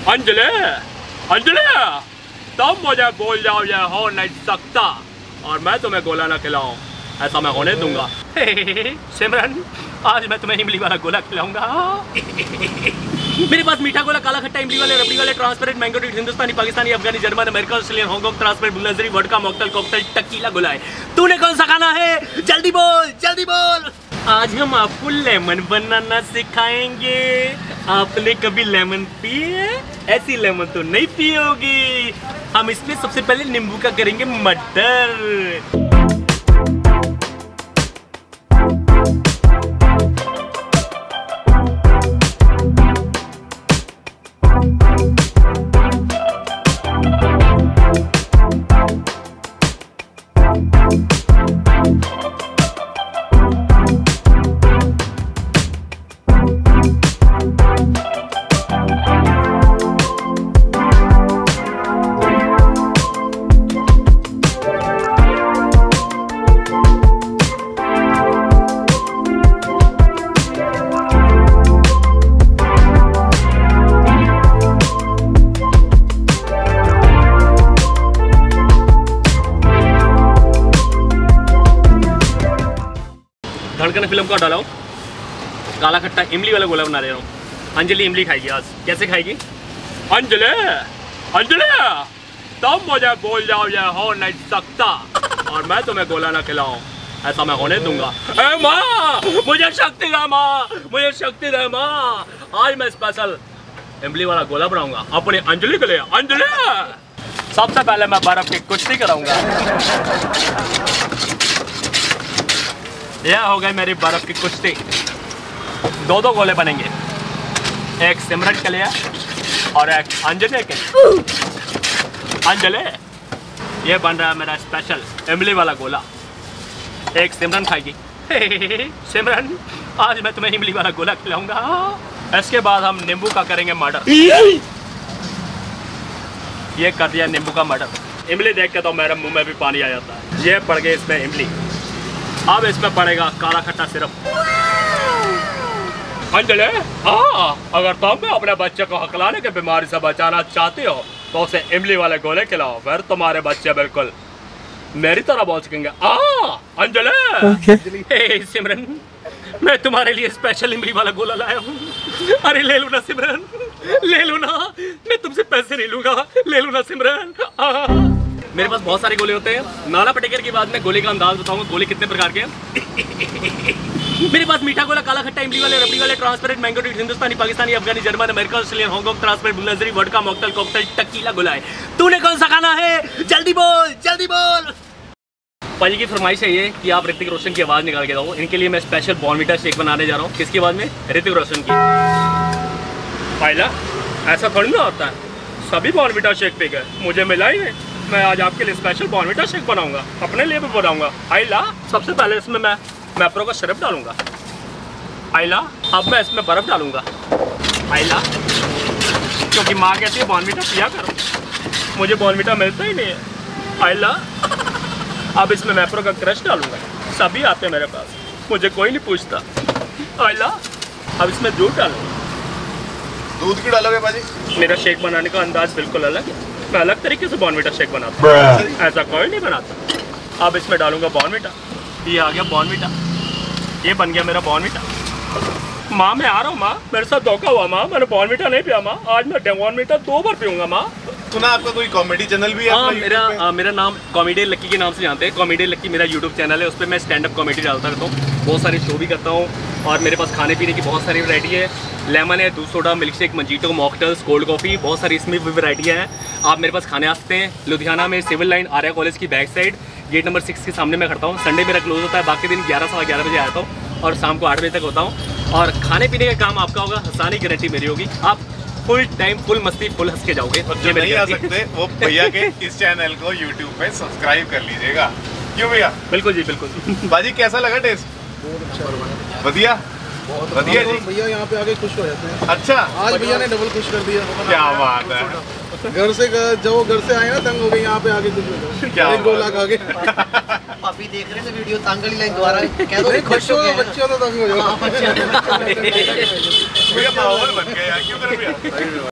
अंजलि अंजलि तुम मुझे बोल जाओ ये हो नहीं सकता और मैं तुम्हें गोला ना खिलाऊं, ऐसा मैं होने दूंगा। सिमरन आज मैं तुम्हें इमली वाला गोला खिलाऊंगा। मेरे पास मीठा गोला, काला खट्टा, इमली वाले, रबड़ी वाले, ट्रांसपेरेंट, मैंगो डीट, Hindustani, Pakistani, Afghani, German, America, Australian, Hong Kong, transparent, बुलंजरी, वोडका, मॉकटेल, कॉकटेल, टकीला गोला है। तूने कौन सा खाना है? जल्दी बोल, जल्दी बोल। आज हम आपको लेमन बनाना सिखाएंगे। आपने कभी लेमन पी है? ऐसी लेमन तो नहीं पियोगी। हम इसमें सबसे पहले नींबू का करेंगे मटर। धड़कन फिल्म का डाला हूँ, काला खट्टा इमली वाला गोला बना रहा हूँ। अंजलि इमली खाएगी आज। कैसे खाएगी? अंजलि अंजलि तुम मुझे बोल जाओ ये हो नहीं सकता और मैं तुम्हें गोला ना खिलाऊं, ऐसा मैं होने दूंगा। ए माँ मुझे शक्ति दे, माँ मुझे शक्ति दे माँ। आज मैं स्पेशल इमली वाला गोला बनाऊंगा अपनी अंजलि के लिए। अंजलि सबसे पहले मैं बर्फ की कुश्ती कराऊंगा। यह हो गई मेरी बर्फ की कुश्ती। दो दो गोले बनेंगे, एक सिमरन के लिए और एक अंजलि के लिए। अंजलि ये बन रहा है मेरा स्पेशल इमली वाला गोला। एक सिमरन खाएगी। सिमरन आज मैं तुम्हें इमली वाला गोला खिलाऊंगा। इसके बाद हम नींबू का करेंगे मर्डर। ये कर दिया नींबू का मर्डर। इमली देख के तो मेरे मुंह में भी पानी आ जाता है। ये पड़ गई इसमें इमली। अब इसमें पड़ेगा काला खट्टा सिरप। अंजलि हाँ, अगर तुम अपने बच्चे को हकलाने की बीमारी से बचाना चाहती हो तो उसे इमली वाले गोले खिलाओ, फिर तुम्हारे बच्चे बिल्कुल मेरी तरह बोल सकेंगे। अंजलि हे सिमरन मैं तुम्हारे लिए स्पेशल इमली वाला गोला लाया हूँ। अरे ले लो ना सिमरन, ले लो ना, मैं तुमसे पैसे नहीं लूंगा, ले लो ना सिमरन। मेरे पास बहुत सारे गोले होते हैं। नाना पटेकर के बाद में गोले का अंदाज बताऊंगा, गोले कितने प्रकार के हैं। मेरे पास मीठा गोला, काला खट्टा, इमली वाले, रबड़ी वाले, ट्रांसपेरेंट, मैंगो डीट, Hindustani, Pakistani, Afghani, German, America, Australian, Hong Kong, transparent, बुलंजरी, वोडका, मॉकटेल, कॉकटेल, टकीला गोला है। तूने कौन सा खाना है? जल्दी बोल, जल्दी बोल। पाजी की फरमाइश है ये कि आप ऋतिक रोशन की आवाज़ निकाल के दो। इनके लिए मैं स्पेशल बॉर्नविटा शेक बनाने जा रहा हूँ। किसकी आवाज़ में? ऋतिक रोशन की। पायला ऐसा थोड़ी ना होता है, सभी बॉर्नविटा शेक पे गए, मुझे मिला ही नहीं। मैं आज आपके लिए स्पेशल बॉर्नविटा शेक बनाऊंगा, अपने लिए भी बनाऊंगा। आइला सबसे पहले इसमें मैं मैप्रो का सिरप डालूंगा। आइला अब मैं इसमें बर्फ़ डालूंगा। आइला क्योंकि माँ कहती है बॉर्नविटा पिया करो, मुझे बॉर्नविटा मिलता ही नहीं है। आइला अब इसमें मैप्रो का क्रश डालूंगा। सभी आते हैं मेरे पास, मुझे कोई नहीं पूछता। आइला अब इसमें दूध डालूंगा। दूध क्यों डालोगे बाजी? मेरा शेक बनाने का अंदाज बिल्कुल अलग है। मैं अलग तरीके से बॉर्नविटा शेक बनाता हूँ, ऐसा कोई नहीं बनाता। अब इसमें डालूंगा बॉर्नविटा। ये आ गया बॉर्नविटा, ये बन गया मेरा बॉर्नविटा। माँ मैं आ रहा हूँ माँ, मेरे साथ धोखा हुआ माँ, मैंने बॉर्नविटा नहीं पिया माँ, आज मैं बॉर्नविटा 2 बार पीऊंगा माँ। सुना आपका कोई कॉमेडी चैनल भी है? हाँ मेरा नाम कॉमेडी लक्की के नाम से जानते हैं। कॉमेडी लक्की मेरा यूट्यूब चैनल है, उस पर मैं स्टैंड अप कॉमेडी डालता रहता हूँ, बहुत सारे शो भी करता हूँ और मेरे पास खाने पीने की बहुत सारी वैरायटी है। लेमन है, दूध soda, milk shake, mojito, mocktails, cold coffee, बहुत सारी इसमें भी वैरायटियाँ हैं। आप मेरे पास खाने आ सकते हैं। लुधियाना में सिविल लाइन आर्या कॉलेज की बैक साइड गेट नंबर 6 के सामने मैं खड़ता हूँ। संडे मेरा क्लोज होता है, बाकी दिन 11 सवा 11 बजे आता हूँ और शाम को 8 बजे तक होता हूँ। और खाने पीने का काम आपका होगा, हंसाने की गारंटी मेरी होगी। आप फुल टाइम फुल मस्ती फुल हंस के जाओगे। जो नहीं आ सकते वो भैया के इस चैनल को यूट्यूब पे सब्सक्राइब कर लीजिएगा। क्यों भैया? बिल्कुल जी बिल्कुल। बाजी कैसा लगा टेस्ट? बहुत अच्छा, बढ़िया बढ़िया जी। भैया यहाँ पे आके खुश हो जाते हैं। अच्छा आज भैया ने डबल खुश कर दिया। क्या बात है। घर से जब घर से आए ना तंग हो गए, यहाँ पे आके खुश हो गए। क्या 1 गोला खा के। अभी देख रहे हैं वीडियो, तांगड़ी लाइन द्वारा कह दो खुश हो गए। बच्चों तो तंग हो जाओ। भैया माहौल बन गया यार, क्यों कर भैया?